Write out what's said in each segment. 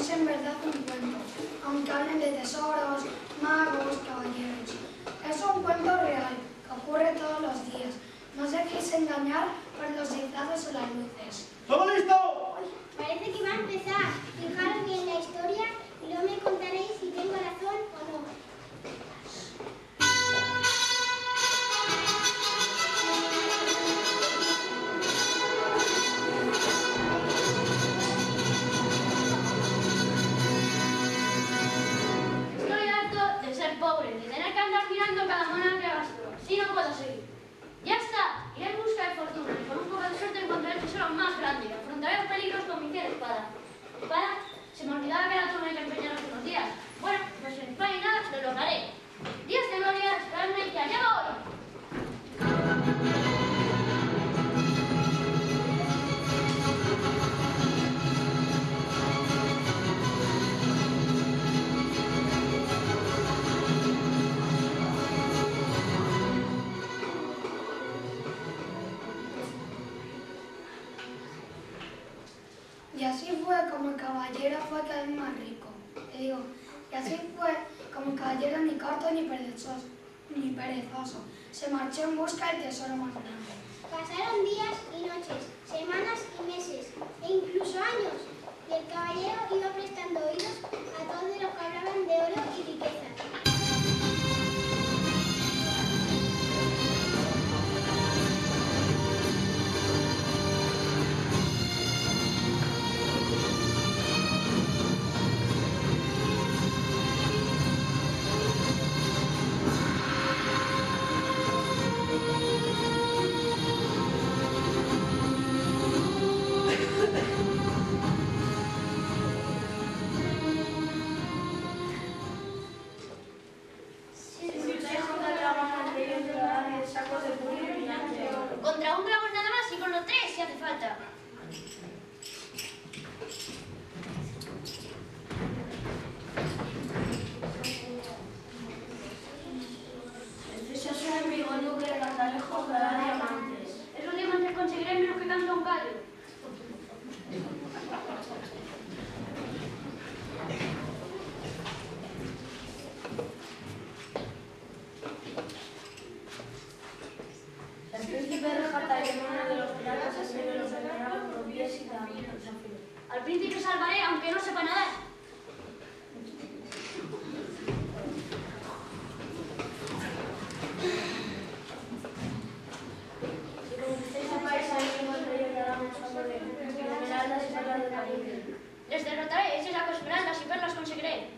en verdad un cuento, aunque hablen de tesoros, magos, caballeros. Es un cuento real, que ocurre todos los días. No os dejéis engañar por los disfraces o las luces. ¡Todo listo! Parece que va a empezar. Fijaros bien la historia y luego me contaréis si tengo razón o no. Estoy harto de ser pobre, de tener que andar mirando cada moneda que gasto. Así no puedo seguir. ¡Ya está! Iré en busca de fortuna y con un poco de suerte encontraré el tesoro más grande y afrontaré los peligros con mi fiel espada. ¿Espada? Se me olvidaba que era turno que empeñar hace unos días. Bueno, pues en España y nada, lo lograré. Días de gloria, esperadme que allá voy. Y así fue como el caballero fue cada vez más rico. Y así fue como el caballero ni corto ni perezoso. Se marchó en busca del tesoro más grande. Pasaron días y noches, semanas y meses, e incluso años, y el caballero iba prestando oídos a todos los que hablaban de oro y riqueza. Contra un dragón nada más y con los tres si hace falta. El precioso enemigo el duque de Cantalejo dará diamantes. Esos diamantes conseguiré menos que canta un gallo. El príncipe rescata el uno de los piratas y se los enterraba por pies y también el desafío. Al príncipe salvaré aunque no sepa nadar. Si conquistáis el país, ahí encontraréis el dragón usando de esmeraldas y perlas de calibre. Les derrotaré, ese saco esmeraldas y perlas conseguiré.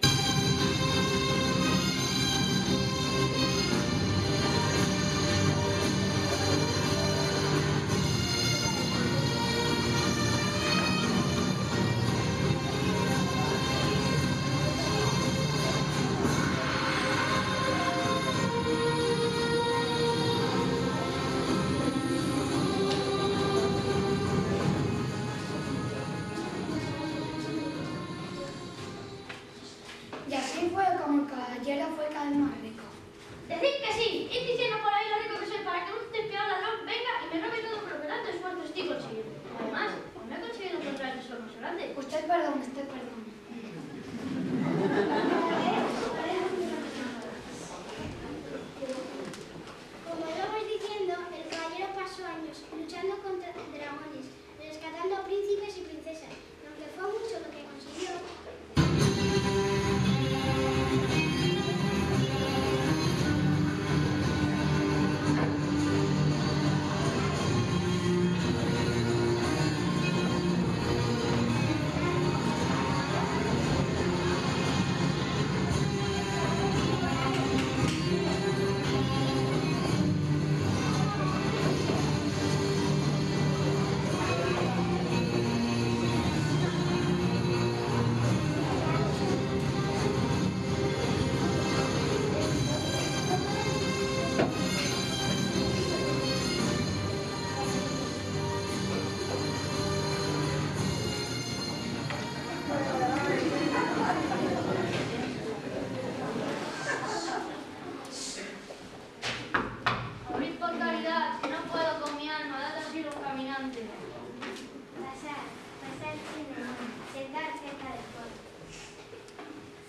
Y así fue como el caballero fue cada vez más rico. Decid que sí, id diciendo por ahí lo rico que soy para que un despiadado ladrón venga y me robe todo por lo que tanto esfuerzo estoy consiguiendo. Además, no he conseguido encontrar el tesoro más grande. Usted perdón. Como íbamos diciendo, el caballero pasó años luchando contra dragones, rescatando a príncipes y princesas, y aunque fue mucho lo que consiguió. caminante. Pasar, pasar sin demora, sentar cerca del fuego.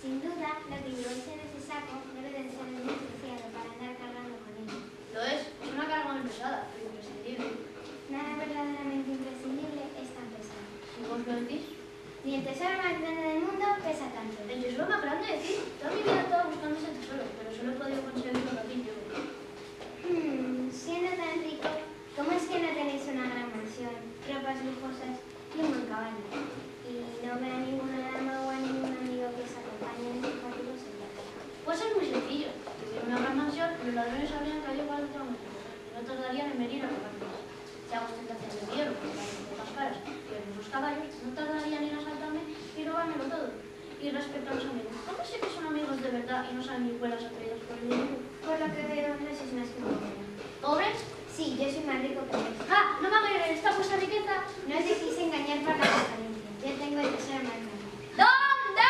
Sin duda, lo que lleváis en ese saco debe de ser muy preciado para andar cargando con él. Lo es una carga muy pesada, pero imprescindible. Nada verdaderamente imprescindible es tan pesado. ¿Y vos lo decís? Ni el tesoro más grande del mundo pesa tanto. El tesoro más grande, decís. Toda mi vida he estado buscando ese tesoro, pero solo he podido conseguirlo aquí yo. Siendo tan rico, ¿cómo es que no tenéis una gran mansión, tropas lujosas y un buen caballo? Y no ve a ninguna dama o a ningún amigo que os acompañe en sus fatigos viajes. Pues es muy sencillo. Si tuviera una gran mansión, los ladrones habrían caído para otra mansión. No tardarían en venir a robarnos. Si hago ostentación de dinero, porque las pocas caras, pero los caballos, no tardarían en asaltarme y robármelo todo. Y respecto a los amigos, ¿cómo sé que son amigos de verdad y no son nicuelas atraídos por el dinero? Por lo que veo, no sois más que un pobre. ¿Pobres? Sí, yo soy más rico que vos. ¡Ah! ¡No me alegre esta vuestra riqueza! No os dejéis engañar por la apariencia. Yo tengo el tesoro más grande. ¿Dónde?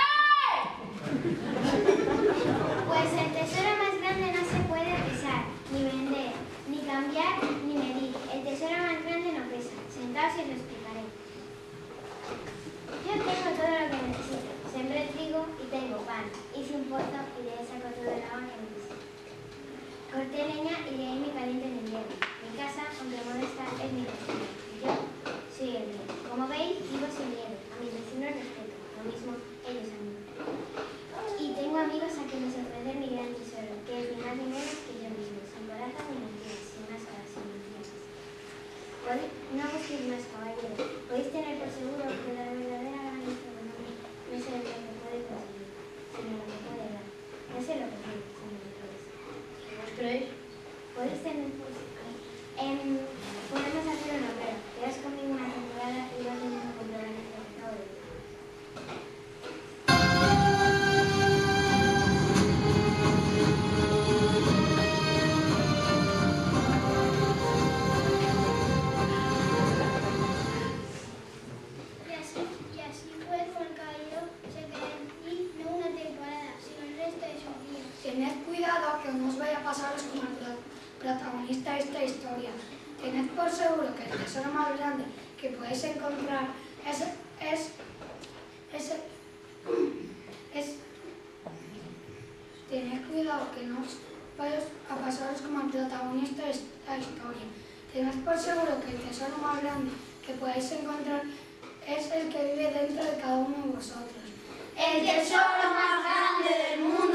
Pues el tesoro más grande no se puede pesar, ni vender, ni cambiar, ni medir. El tesoro más grande no pesa. Sentaos y os lo explicaré. Yo tengo todo lo que necesito. Sembré trigo y tengo pan. Hice un pozo y de él saco todo el agua que necesito. Corté leña y de ahí me caliento en invierno. Mi casa, aunque modesta, es mi destino. Yo soy el rey. Como veis, vivo sin miedo. A mis vecinos respeto. Lo mismo ellos a mí. Y tengo amigos a quienes ofrecer mi gran tesoro, que es ni más ni menos que yo mismo, sin corazón ni mentiras, sin máscaras, sin mentiras. No busquéis más, caballeros. Podéis tener por seguro que la verdadera grandeza del hombre no es el que puede conseguir, sino lo que puede dar. No sé lo que puede, sino lo que puede ser. ¿Vos creéis? Podéis tener por podemos hacer una prueba. Quedaos conmigo una temporada y vas mismo a comprobar el resultado de ello. Y así fue como el caballero se quedó aquí no una temporada, sino el resto de sus días. Tened cuidado que no os vaya a pasaros como al protagonista de esta historia. Tened por seguro que el tesoro más grande que podéis encontrar tened cuidado que no os vaya a pasaros como al protagonista de esta historia. Tened por seguro que el tesoro más grande que podéis encontrar es el que vive dentro de cada uno de vosotros. El tesoro más grande del mundo